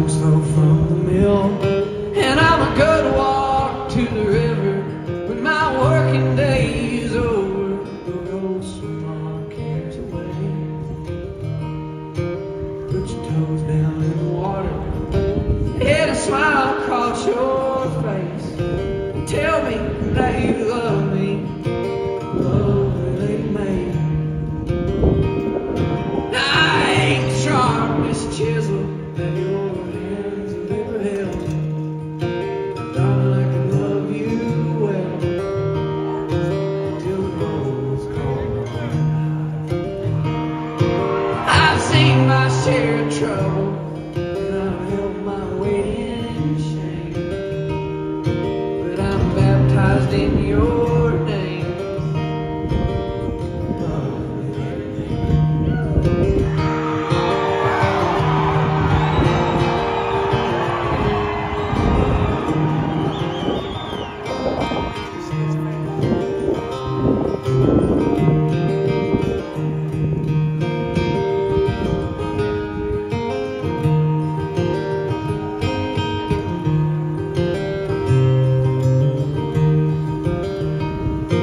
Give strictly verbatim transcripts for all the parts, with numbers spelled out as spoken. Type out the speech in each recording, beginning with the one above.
stones throw from the mill, and I'm a good walk to the river when my working day is over. The road swim all our cares away. Put your toes down in the water, let a smile across your face. Tell me that you love me, love that ain't made. I ain't the sharpest chisel that your hands have ever held. Darling, I can love you well till the roll's gone on. I've seen my share of trouble, and I've held my weight in shame, but I'm baptized in your name.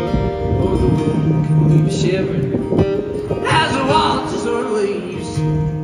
Shivering as the waltzes or leaves.